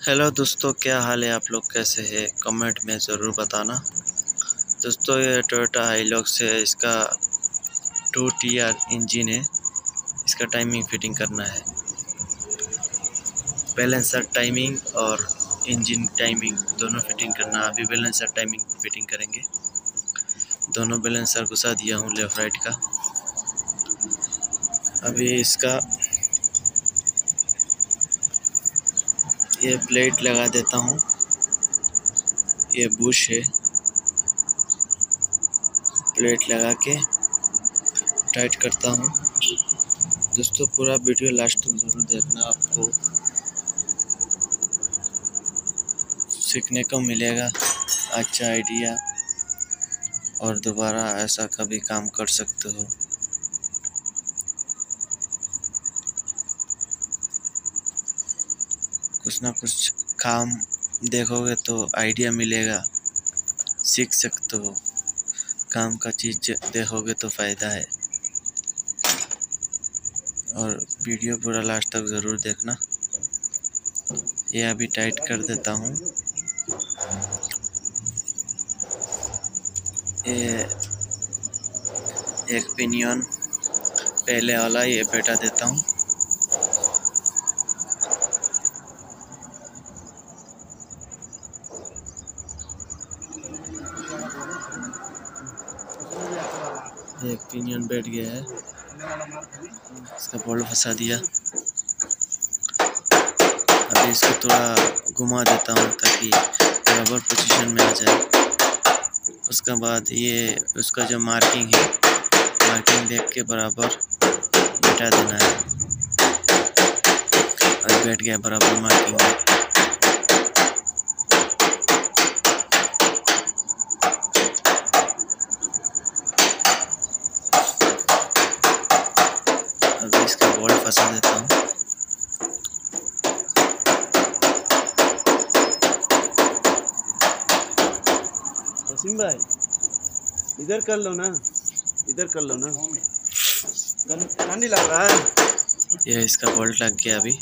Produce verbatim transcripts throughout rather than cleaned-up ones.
Hello दोस्तों, क्या हाल है? आप लोग कैसे हैं? कमेंट में ज़रूर बताना। दोस्तों, ये टोयोटा हाइलॉक्स है, इसका टू टी आर इंजन है। इसका टाइमिंग फिटिंग करना है, बैलेंसर टाइमिंग और इंजन टाइमिंग दोनों फिटिंग करना है। अभी बैलेंसर टाइमिंग फिटिंग करेंगे। दोनों बैलेंसर घुसा दिया हूँ लेफ्ट राइट का। अभी इसका ये प्लेट लगा देता हूँ। ये बुश है, प्लेट लगा के टाइट करता हूँ। दोस्तों, पूरा वीडियो लास्ट तक ज़रूर देखना, आपको सीखने को मिलेगा अच्छा आइडिया, और दोबारा ऐसा कभी काम कर सकते हो। कुछ ना कुछ काम देखोगे तो आइडिया मिलेगा, सीख सकते हो। काम का चीज़ देखोगे तो फ़ायदा है। और वीडियो पूरा लास्ट तक ज़रूर देखना। ये अभी टाइट कर देता हूँ। ये एक पिनियन पहले वाला ये बैठा देता हूँ। एक पिनियन बैठ गया है, इसका बोल्ट फंसा दिया। अभी इसको थोड़ा घुमा देता हूँ ताकि बराबर पोजीशन में आ जाए। उसके बाद ये उसका जो मार्किंग है, मार्किंग देख के बराबर बैठा देना है। अभी बैठ गया बराबर मार्किंग में। अभी इसका बोल्ट फंसा देता हूँ। वसीम भाई, इधर कर लो ना, इधर कर लो ना, ठंडी लग रहा है। ये इसका बोल्ट लग गया। अभी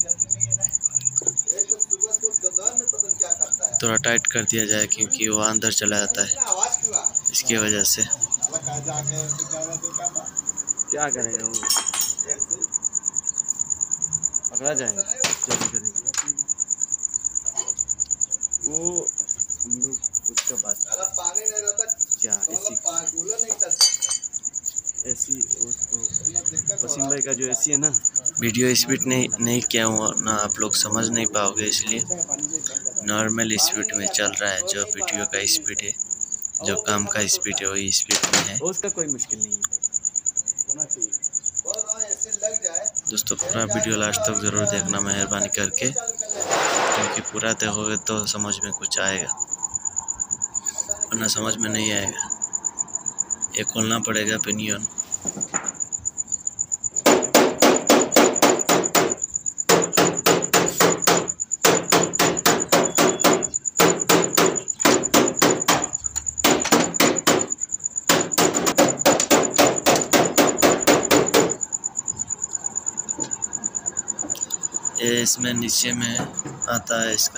थोड़ा टाइट कर दिया जाए क्योंकि वो अंदर चला जाता है, इसकी वजह से। क्या करेगा वो, पकड़ा जाएगा जो भी करेगा वो। हम लोग उसका बात क्या एसी एसी उसको वसीम भाई का जो एसी है ना, वीडियो स्पीड नहीं नहीं किया हूँ ना, आप लोग समझ नहीं पाओगे, इसलिए नॉर्मल स्पीड में चल रहा है। जो वीडियो का स्पीड है, जो काम का स्पीड है, वही स्पीड में है। उसका कोई मुश्किल नहीं है दोस्तों, पूरा वीडियो लास्ट तक ज़रूर देखना मेहरबानी करके, क्योंकि पूरा देखोगे तो समझ में कुछ आएगा, वरना समझ में नहीं आएगा। ये खोलना पड़ेगा पिनियन। ये इसमें नीचे में आता है, इसका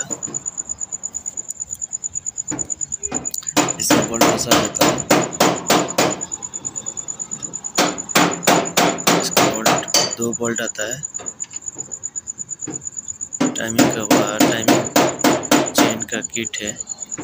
इसका बोल्ट फंसा रहता है। इसका बोल्ट दो बोल्ट आता है। टाइमिंग का हुआ, टाइमिंग चेन का किट है।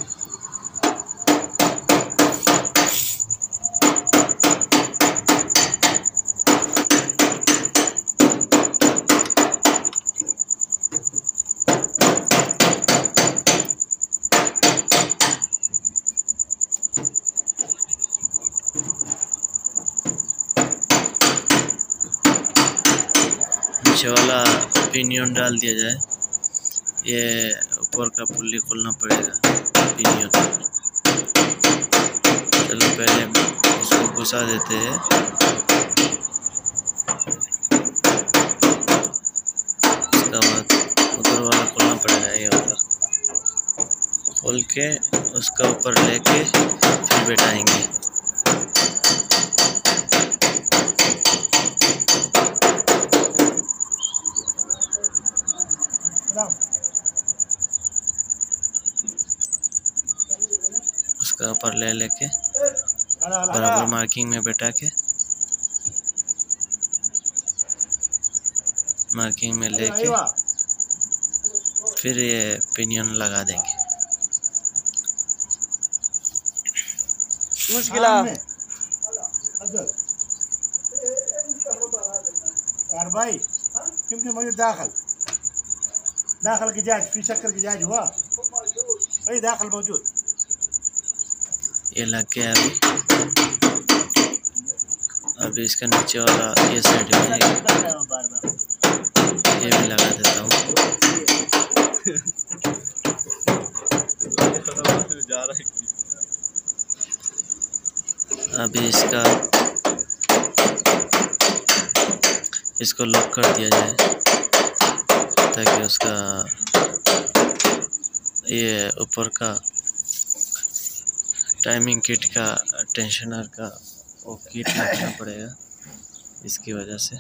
नीचे वाला पिनियन डाल दिया जाए। ये ऊपर का पुल्ली खोलना पड़ेगा पिनियन। चलो पहले उसको घुसा देते हैं। उसके बाद ऊपर वाला खोलना पड़ेगा। ये वाला खोल के उसका ऊपर लेके फिर बैठाएंगे। इसका ऊपर ले लेके बराबर मार्किंग में बैठा के मार्किंग में लेके फिर ये पिनियन लगा देंगे। मुश्किल यार भाई क्योंकि मुझे दाखिल दाखिल की जांच फी शक्कर की जांच हुआ भाई दाखिल मौजूद ये लग गया अभी। अभी इसका नीचे वाला ये साइड में ये भी लगा देता हूँ। अभी इसका इसको लॉक कर दिया जाए ताकि उसका ये ऊपर का टाइमिंग किट का टेंशनर का वो किट रखना पड़ेगा इसकी वजह से।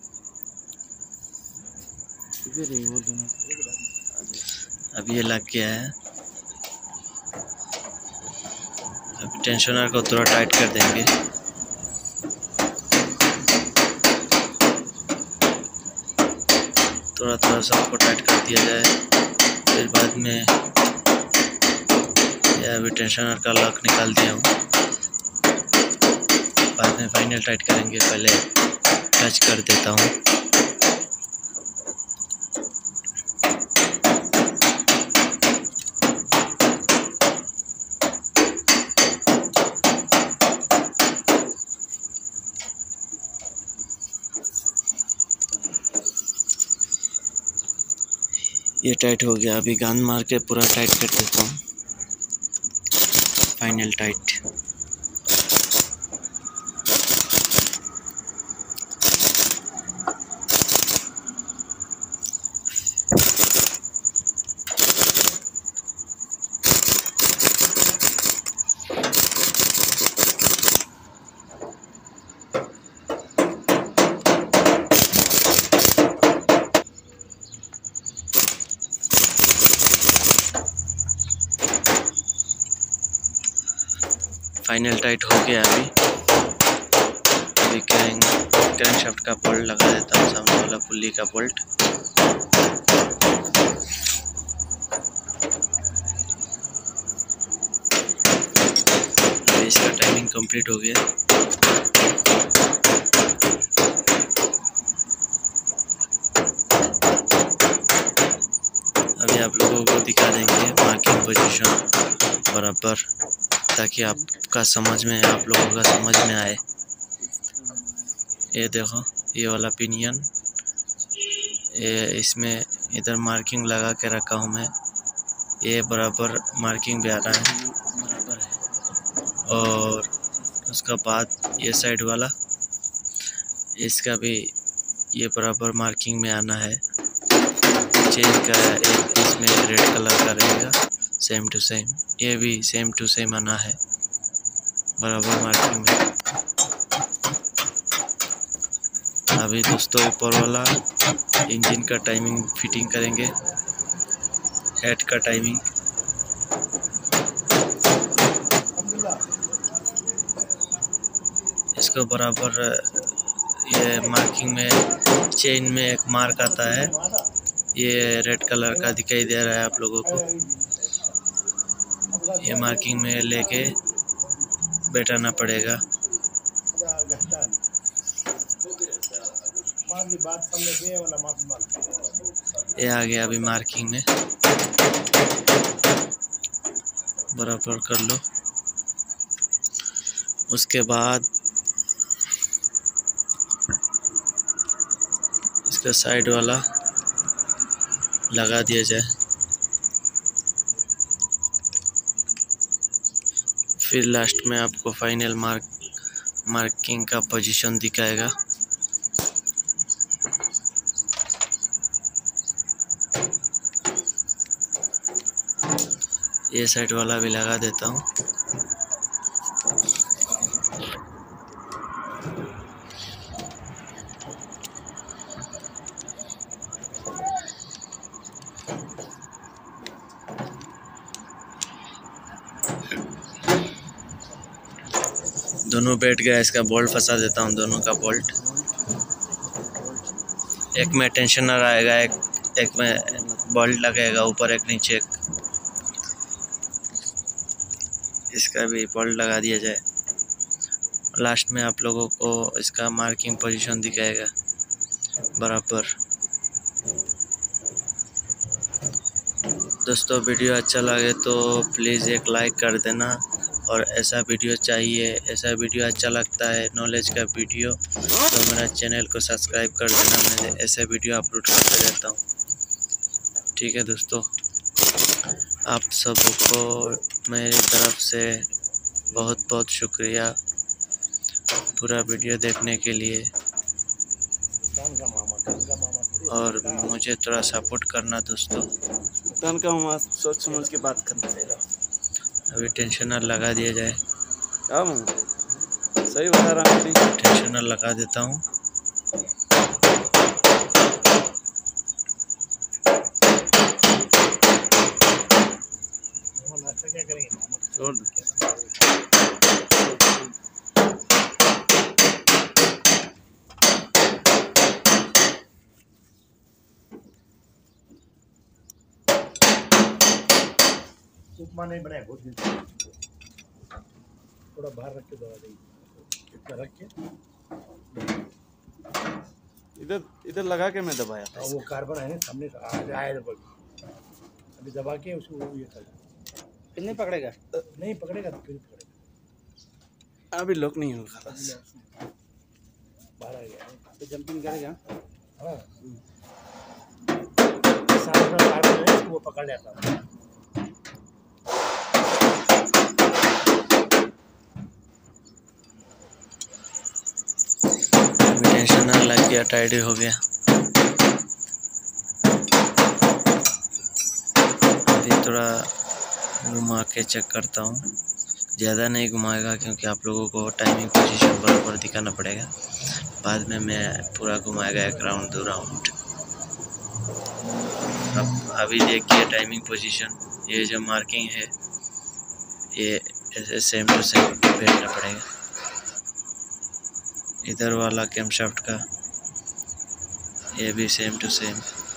अब ये लग गया है। अब टेंशनर को थोड़ा टाइट कर देंगे। थोड़ा थोड़ा सबको टाइट कर दिया जाए। फिर बाद में यह अभी टेंशनर का लॉक निकाल दिया हूँ। बाद में फाइनल टाइट करेंगे। पहले टच कर देता हूँ। ये टाइट हो गया। अभी गांद मार के पूरा टाइट कर देता हूँ। Final tight. फाइनल टाइट हो गया। अभी अभी क्रैंक क्रैंकशाफ्ट का बोल्ट लगा देता हूँ। सामने वाला पुल्ली का बोल्ट। अभी इसका टाइमिंग कंप्लीट हो गया। अभी आप लोगों को दिखा देंगे मार्किंग पोजीशन बराबर, ताकि आपका समझ में आप लोगों का समझ में आए। ये देखो ये वाला पिनियन, ये इसमें इधर मार्किंग लगा के रखा हूँ मैं। ये बराबर मार्किंग भी आ रहा है। और उसका बाद ये साइड वाला, इसका भी ये बराबर मार्किंग में आना है। चेंज का एक इसमें रेड कलर का रहेगा, सेम टू सेम। ये भी सेम टू सेम आना है बराबर मार्किंग में। अभी दोस्तों ऊपर वाला इंजन का टाइमिंग फिटिंग करेंगे। हेड का टाइमिंग इसको बराबर ये मार्किंग में चेन में एक मार्क आता है। ये रेड कलर का दिखाई दे रहा है आप लोगों को। ये मार्किंग में लेके बैठाना पड़ेगा। ये आ गया अभी मार्किंग में। बराबर कर लो। उसके बाद इसका साइड वाला लगा दिया जाए। फिर लास्ट में आपको फाइनल मार्क मार्किंग का पोजीशन दिखाएगा। ये साइड वाला भी लगा देता हूँ। दोनों बैठ गया, इसका बोल्ट फंसा देता हूँ, दोनों का बोल्ट। एक में टेंशनर आएगा, एक एक में बोल्ट लगेगा ऊपर, एक नीचे। एक इसका भी बोल्ट लगा दिया जाए। लास्ट में आप लोगों को इसका मार्किंग पोजीशन दिखाएगा बराबर। दोस्तों वीडियो अच्छा लगे तो प्लीज़ एक लाइक कर देना, और ऐसा वीडियो चाहिए, ऐसा वीडियो अच्छा लगता है नॉलेज का वीडियो तो मेरा चैनल को सब्सक्राइब कर देना। मैं ऐसे वीडियो अपलोड करते रहता हूँ। ठीक है दोस्तों, आप सबको मेरी तरफ से बहुत बहुत शुक्रिया पूरा वीडियो देखने के लिए, और मुझे थोड़ा सपोर्ट करना दोस्तों। कान का मामा सोच समझ के बात करना पड़ेगा। अभी टेंशनर लगा दिया जाए। क्या मामा सही बता रहा हूँ, टेंशनर लगा देता हूँ। छोड़ दो। उपमा नहीं बनाया बहुत दिन, थोड़ा बाहर रख के दवा देंगे, इतना रख के इधर इधर लगा के मैं दबाया। हाँ, वो कार्बन है ना सामने से आ आया जब अभी दबा के उसको ये कर। फिर नहीं पकड़ेगा? नहीं पकड़ेगा तो फिर पकड़ेगा। अभी लॉक नहीं होगा, बस बाहर आ गया तो जंपिंग करेगा। हाँ सामने कार्बन है वो पकड़ लेता है। टेंशनर लग गया, टाइट हो गया। अभी थोड़ा घुमा के चेक करता हूँ, ज़्यादा नहीं घुमाएगा क्योंकि आप लोगों को टाइमिंग पोजीशन बराबर दिखाना पड़ेगा। बाद में मैं पूरा घुमाएगा एक राउंड दो राउंड। अब अभी देखिए टाइमिंग पोजीशन, ये जो मार्किंग है ये ऐसे सेम टू सेम बैठना पड़ेगा। इधर वाला कैमशाफ्ट का ये भी सेम टू सेम।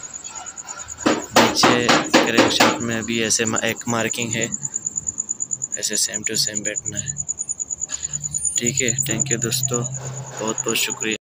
नीचे क्रैंकशाफ्ट में भी ऐसे एक मार्किंग है, ऐसे सेम टू सेम बैठना है। ठीक है, थैंक यू दोस्तों, बहुत बहुत शुक्रिया।